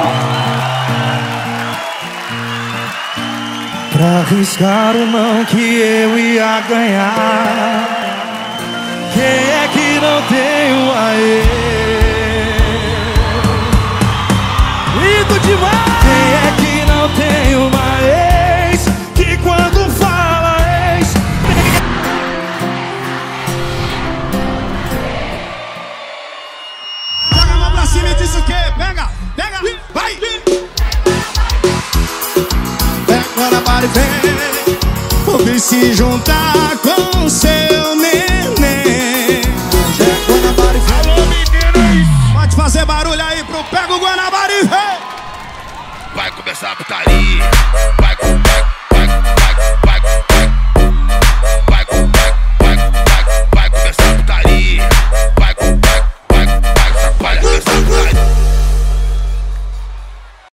Pra arriscar o não que eu ia ganhar. Quem é que não tem uma ex? Lindo demais! Quem é que não tem uma ex? Que quando fala ex... Joga a mão pra cima e diz o quê? Pega, pega, vai! Agora e vem, vou se juntar com seu neném. Alô, meninas! Pode fazer barulho aí pro Pega o Guanabara e vem! Vai começar a puta.